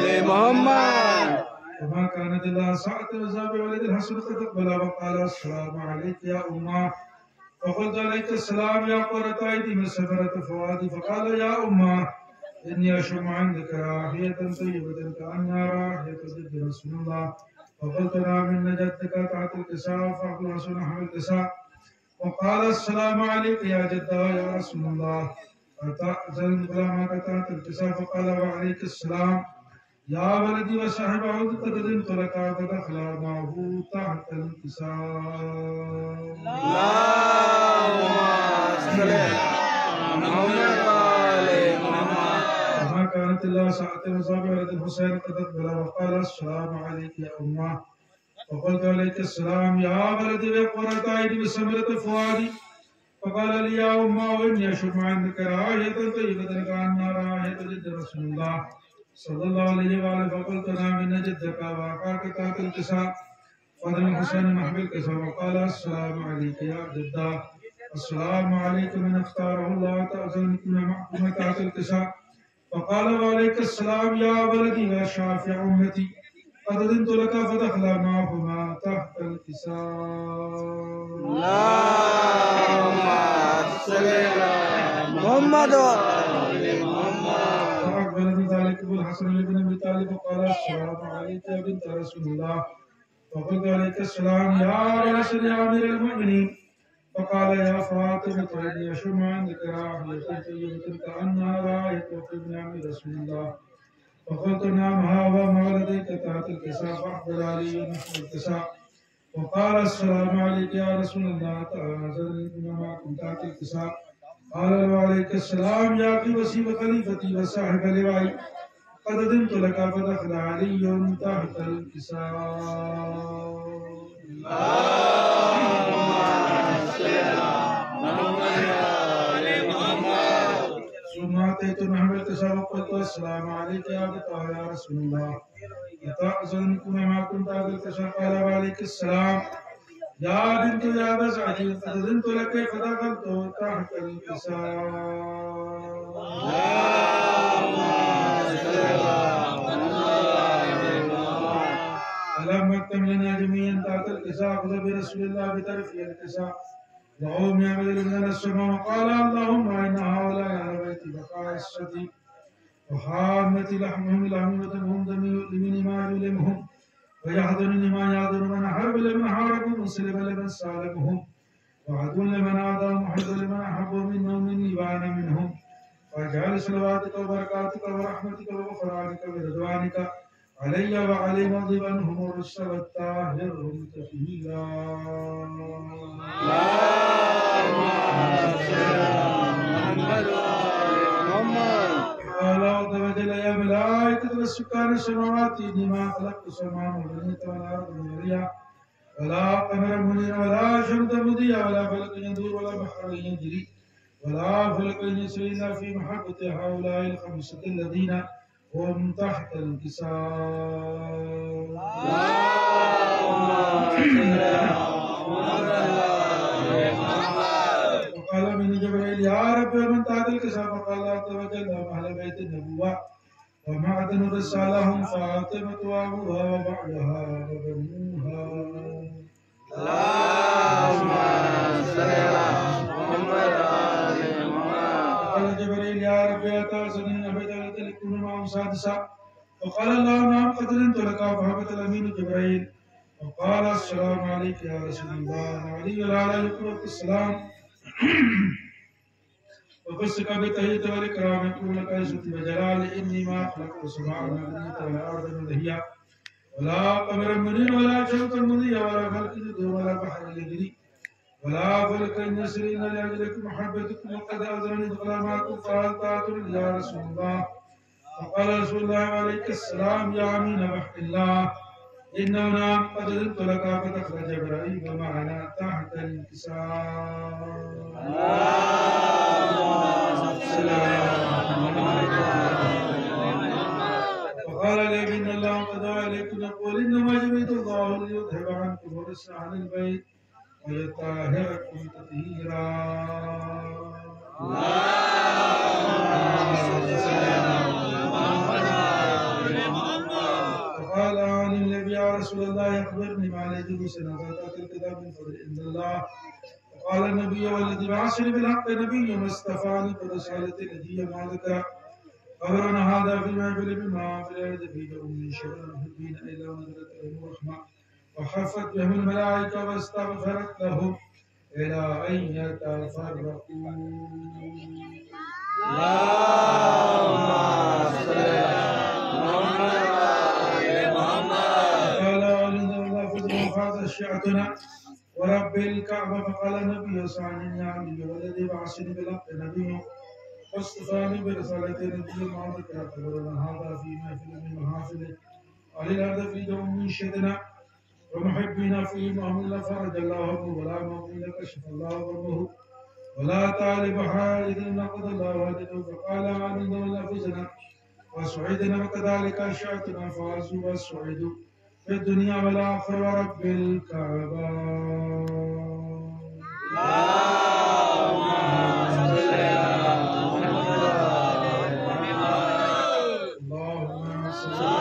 محمد وما كانت إلا ساعة وزاب ولد الحسن فتقبل وقال السلام عليك يا أمة فقلت عليك السلام يا قرة عيني من سفرة فؤادي فقال يا أمة إني أشم عندك راحية طيبة كأنها راحية ضد رسول الله فقلت نعم إن جدك تحت الكساء فأخلص نحو الكساء وقال السلام عليك يا جدة يا رسول الله فتأذن غلامك تحت الكساء فقال وعليك السلام يا ولدي وصاحبه قد أذنت لك فدخل معه تحت الكساء وما كانت إلا ساعة وصاب ولد الحسين قد أقبل وقال السلام عليك يا أمة فقلت عليك السلام يا ولدي وقرة عيني بسمرة فؤادي فقال لي يا أمة وإني أشم عندك راحية طيبة كأنها راحية جد رسول الله صلى الله عليه وآله فقلت نعم إن جدك وأخاك تحت الكساء فضل الحسين محب الكساء وقال السلام عليك يا جدة السلام عليك من اختاره الله تأذن محكومة تحت الكساء فقال وعليك السلام يا ولدي وشافع أمتي قد أذنت لك فدخل معهما تحت الكساء اللهم صل على محمد فأقبل بذلك أبو الحسن بن أبي طالب وقال السلام عليك يا بنت رسول الله فقلت عليك السلام يا رسول يا أمير المؤمنين فقال يا فاطمة إني أشم عندك راحية طيبة كأنها راحية ابن عم رسول الله فقلت نعم هذا ما لديك تحت الكساء فأقبل علي نحو الكساء وقال السلام عليك يا رسول الله تأذن بما معكم تحت الكساء قال وعليك السلام يا أخي وسيم خليفتي وصاحب لوائي قد أذنت لك فدخل علي تحت الكساء ثم أتيت نحو الكساء وقلت السلام عليك يا بطه يا رسول الله أتأذنكم ما كنت تحت الكساء قال وعليك السلام يا بنت يا بزعتي قد أذنت لك فدخلت تحت الكساء فلما اكتملنا جميعا تحت الكساء أخذ برسول الله بطرف الكساء وهم يعملون من السماء وقال اللهم إن هؤلاء على بيت بقاصتي وحامة لحمهم ودمهم دمي يؤلمني ما يؤلمهم ويحضرني ما يحضر من حرب لمن حاربهم وسلم لمن سالمهم وعدو لمن عاداهم وحب لمن أحبوا منهم مني وأنا منهم واجعل صلواتك وبركاتك ورحمتك وغفرانك ورضوانك علي وعلي مغضبنهم والرشد والطاهر تطهيرا قال عز وجل يا ملائكة والسكان السماوات إني ما خلقت السماء والأرض والأرض منيرا ولا قمر منيرا ولا شمس مضيا ولا فلك يدور ولا بحر يجري ولا فلك يسري إلا في محبة هؤلاء الخمسة الذين هم تحت الكساء وقال من جبريل يا رب من تحت الكساء فقال عز وجل أهل بيت النبوة ومعدن رسالهم فاطمة وأبوها وبعلها وبنوها اللهم صل على محمد وآل محمد قال جبريل يا رب أتعزني أبدا لتكون معهم سادسا وقال الله نعم قد أذنت لك فهبط الأمين جبريل وقال السلام عليك يا رسول الله وعلي الأعلى يقول السلام وقصك بتهيت والإكرام يقول لك عزتي وجلال إني ما خلقت السماء والأرض ولا أرض مدهيا ولا قمر منير ولا شمس مضيا ولا فلك يدور ولا بحر يجري ولا فلك يسري إلا لأجلكم محبتكم وقد أذن ادخل معكم فهل تعتذر يا رسول الله فقال رسول الله عليك السلام يا أمين بحر الله إنه نعم قد أذنت لك فدخل جبرائيل ومعنا تحت الكساء وقال لي إن الله قد عليكم يقول إنما يريد الله ليذهب عنكم الرجس عن البيت ويطهركم تطهيرا اللهم صل على محمد رسول الله أخبرني ما لي جلوس نزلت الكتاب من فضل عند الله. وقال النبي والذي بعثني بالحق نبي واصطفاني برسالة الذي ما ذكر أمرنا هذا في المحفل بما في الأرض في جو من شر المحبين إلى نزلت لهم الرحمة وخفت بهم الملائكة واستغفرت لهم إلى أن يتفرقوا. اللهم صل على محمد. قال الله فضل هذا شيعتنا ورب الكعبة. فقال النبي صلى الله عليه وسلم والذي بعثني بالحق نبي واصطفاني برسالة نبي ما ذكر خبرنا هذا في محفل من محافل أهل الأرض في يوم من شدنا ومحبنا فيه مهمل فرج الله عنه ولا مهمل كشف الله عنه ولا طالب حائد نقض الله وجده. فقال عن الله فزنا وسعيدنا وكذلك أنشأتنا فازوا وسعيدوا في الدنيا والآخرة ورب الكعبة. اللهم صل